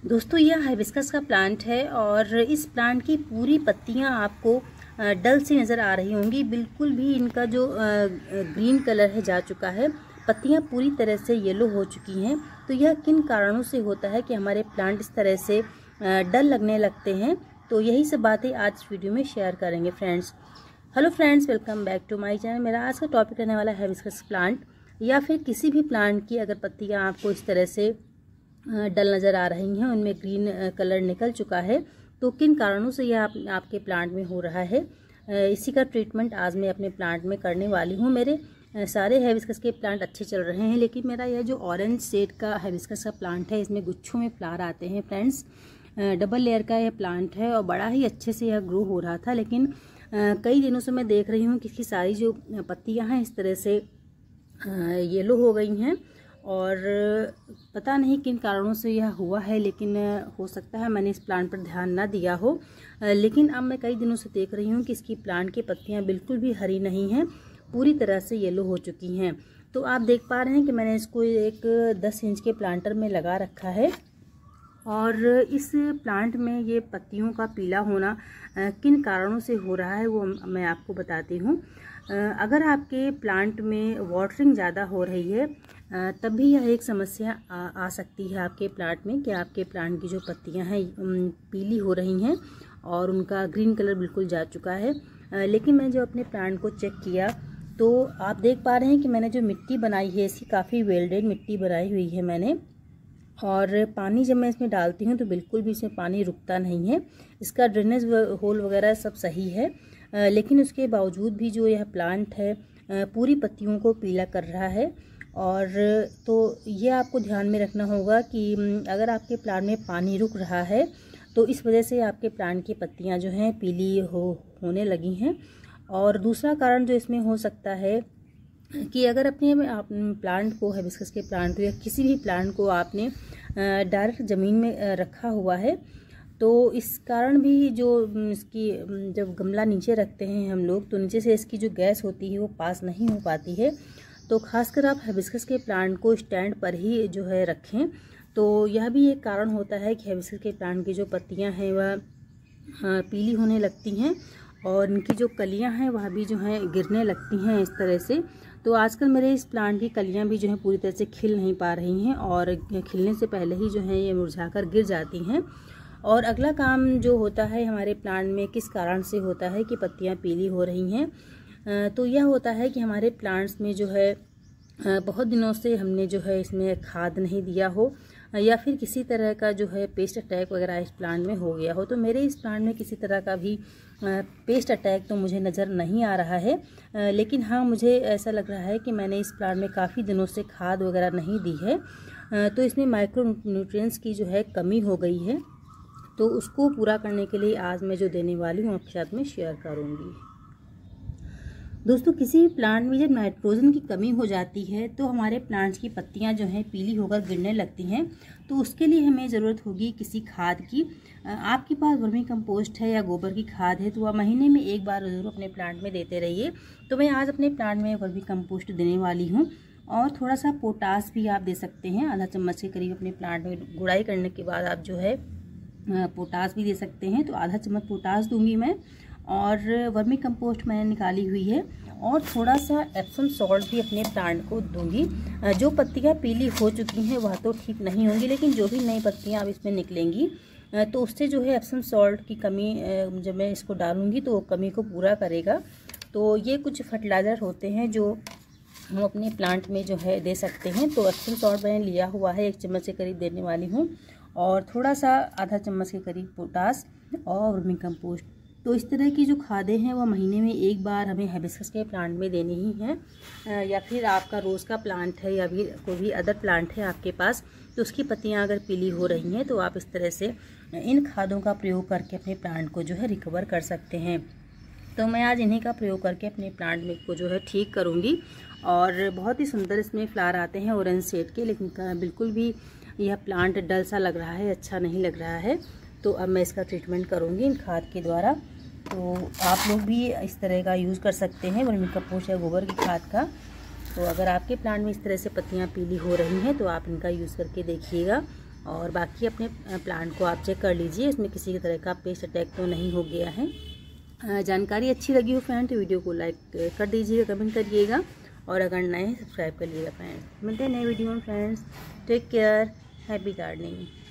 दोस्तों यह हाइबिस्कस का प्लांट है और इस प्लांट की पूरी पत्तियां आपको डल सी नज़र आ रही होंगी। बिल्कुल भी इनका जो ग्रीन कलर है जा चुका है, पत्तियां पूरी तरह से येलो हो चुकी हैं। तो यह किन कारणों से होता है कि हमारे प्लांट इस तरह से डल लगने लगते हैं, तो यही सब बातें आज इस वीडियो में शेयर करेंगे friends. Hello friends, welcome back to my channel. मेरा आज का टॉपिक रहने वाला है हाइबिस्कस प्लांट या फिर किसी भी प्लांट की अगर पत्तियां आपको इस तरह से डल नज़र आ रही हैं, उनमें ग्रीन कलर निकल चुका है, तो किन कारणों से यह आपके प्लांट में हो रहा है, इसी का ट्रीटमेंट आज मैं अपने प्लांट में करने वाली हूँ। मेरे सारे हाइबिस्कस के प्लांट अच्छे चल रहे हैं, लेकिन मेरा यह जो ऑरेंज शेड का हाइबिस्कस का प्लांट है, इसमें गुच्छों में फ्लावर आते हैं फ्रेंड्स। डबल लेयर का यह प्लांट है और बड़ा ही अच्छे से यह ग्रो हो रहा था, लेकिन कई दिनों से मैं देख रही हूँ कि इसकी सारी जो पत्तियाँ हैं इस तरह से येलो हो गई हैं और पता नहीं किन कारणों से यह हुआ है, लेकिन हो सकता है मैंने इस प्लांट पर ध्यान ना दिया हो। लेकिन अब मैं कई दिनों से देख रही हूँ कि इसकी प्लांट की पत्तियाँ बिल्कुल भी हरी नहीं हैं, पूरी तरह से येलो हो चुकी हैं। तो आप देख पा रहे हैं कि मैंने इसको एक 10 इंच के प्लांटर में लगा रखा है और इस प्लांट में ये पत्तियों का पीला होना किन कारणों से हो रहा है वो मैं आपको बताती हूँ। अगर आपके प्लांट में वाटरिंग ज़्यादा हो रही है तब भी यह एक समस्या आ सकती है आपके प्लांट में, कि आपके प्लांट की जो पत्तियां हैं पीली हो रही हैं और उनका ग्रीन कलर बिल्कुल जा चुका है। लेकिन मैं जो अपने प्लांट को चेक किया तो आप देख पा रहे हैं कि मैंने जो मिट्टी बनाई है इसकी काफ़ी वेल्डेड मिट्टी बनाई हुई है मैंने, और पानी जब मैं इसमें डालती हूँ तो बिल्कुल भी इसमें पानी रुकता नहीं है। इसका ड्रेनेज होल वगैरह सब सही है, लेकिन उसके बावजूद भी जो यह प्लांट है पूरी पत्तियों को पीला कर रहा है। और तो ये आपको ध्यान में रखना होगा कि अगर आपके प्लांट में पानी रुक रहा है तो इस वजह से आपके प्लांट की पत्तियां जो हैं पीली होने लगी हैं। और दूसरा कारण जो इसमें हो सकता है कि अगर अपने प्लांट को, हाइबिस्कस के प्लांट को या किसी भी प्लांट को आपने डायरेक्ट ज़मीन में रखा हुआ है, तो इस कारण भी जो इसकी जब गमला नीचे रखते हैं हम लोग तो नीचे से इसकी जो गैस होती है वो पास नहीं हो पाती है। तो खासकर आप हाइबिस्कस के प्लांट को स्टैंड पर ही जो है रखें। तो यह भी एक कारण होता है कि हाइबिस्कस के प्लांट की जो पत्तियां हैं वह पीली होने लगती हैं और इनकी जो कलियां हैं वह भी जो हैं गिरने लगती हैं इस तरह से। तो आजकल मेरे इस प्लांट की कलियां भी जो हैं पूरी तरह से खिल नहीं पा रही हैं और खिलने से पहले ही जो है ये मुरझाकर गिर जाती हैं। और अगला काम जो होता है हमारे प्लांट में किस कारण से होता है कि पत्तियां पीली हो रही हैं, तो यह होता है कि हमारे प्लांट्स में जो है बहुत दिनों से हमने जो है इसमें खाद नहीं दिया हो या फिर किसी तरह का जो है पेस्ट अटैक वगैरह इस प्लांट में हो गया हो। तो मेरे इस प्लांट में किसी तरह का भी पेस्ट अटैक तो मुझे नज़र नहीं आ रहा है, लेकिन हाँ मुझे ऐसा लग रहा है कि मैंने इस प्लांट में काफ़ी दिनों से खाद वगैरह नहीं दी है, तो इसमें माइक्रो न्यूट्रिएंट्स की जो है कमी हो गई है। तो उसको पूरा करने के लिए आज मैं जो देने वाली हूँ आपके साथ में शेयर करूँगी। दोस्तों किसी भी प्लांट में जब नाइट्रोजन की कमी हो जाती है तो हमारे प्लांट्स की पत्तियां जो हैं पीली होकर गिरने लगती हैं। तो उसके लिए हमें ज़रूरत होगी किसी खाद की। आपके पास वर्मी कंपोस्ट है या गोबर की खाद है तो आप महीने में एक बार ज़रूर अपने प्लांट में देते रहिए। तो मैं आज अपने प्लांट में वर्मी कंपोस्ट देने वाली हूँ और थोड़ा सा पोटास भी आप दे सकते हैं, आधा चम्मच के करीब अपने प्लांट में गुड़ाई करने के बाद आप जो है पोटास भी दे सकते हैं। तो आधा चम्मच पोटास दूंगी मैं, और वर्मी कंपोस्ट मैंने निकाली हुई है और थोड़ा सा एप्सम सॉल्ट भी अपने प्लांट को दूंगी। जो पत्तियां पीली हो चुकी हैं वह तो ठीक नहीं होंगी, लेकिन जो भी नई पत्तियां अब इसमें निकलेंगी तो उससे जो है एप्सम सॉल्ट की कमी जब मैं इसको डालूंगी तो वो कमी को पूरा करेगा। तो ये कुछ फर्टिलाइज़र होते हैं जो हम अपने प्लांट में जो है दे सकते हैं। तो एप्सम सॉल्ट मैंने लिया हुआ है, 1 चम्मच के करीब देने वाली हूँ, और थोड़ा सा आधा चम्मच के करीब पोटास और वर्मी कंपोस्ट। तो इस तरह की जो खादें हैं वह महीने में एक बार हमें हाइबिस्कस के प्लांट में देनी ही है। या फिर आपका रोज़ का प्लांट है या भी कोई भी अदर प्लांट है आपके पास, तो उसकी पत्तियां अगर पीली हो रही हैं तो आप इस तरह से इन खादों का प्रयोग करके अपने प्लांट को जो है रिकवर कर सकते हैं। तो मैं आज इन्हीं का प्रयोग करके अपने प्लांट में को जो है ठीक करूँगी। और बहुत ही सुंदर इसमें फ्लावर आते हैं ऑरेंज शेड के, लेकिन बिल्कुल भी यह प्लांट डल सा लग रहा है, अच्छा नहीं लग रहा है। तो अब मैं इसका ट्रीटमेंट करूँगी इन खाद के द्वारा। तो आप लोग भी इस तरह का यूज़ कर सकते हैं, वर्मी कंपोस्ट या गोबर की खाद का। तो अगर आपके प्लांट में इस तरह से पत्तियां पीली हो रही हैं तो आप इनका यूज़ करके देखिएगा। और बाकी अपने प्लांट को आप चेक कर लीजिए, इसमें किसी तरह का पेस्ट अटैक तो नहीं हो गया है। जानकारी अच्छी लगी हो फ्रेंड तो वीडियो को लाइक कर दीजिएगा, कमेंट करिएगा और अगर नए सब्सक्राइब कर लीजिएगा फ्रेंड्स। मिलते हैं नए वीडियो में friends. Take care, happy gardening.